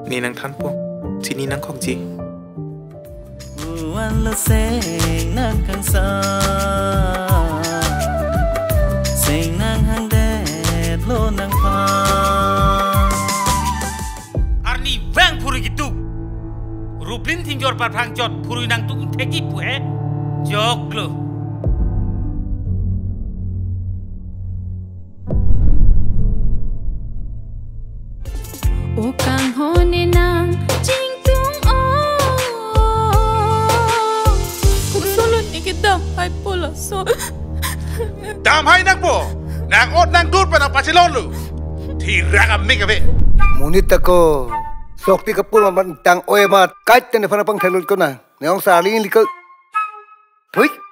นี่นังท่านพวกที่นี่นังของจีวันละเสงนางกังสาเสงนางหางแดดโลนางฟ้า Arni vang puri gitu Rublin tinjor parang jot puri nang tu teki pue jok lo O kang hone nang jing tung o Kusulot ni kita ay pula so Damai nang po nang ot nang dur pa nang pasilon lu Tirang amik abe Munit ako Sokti kapul mamantang oe mat Kahit na panapang talod ko na Neong saling likod Tuy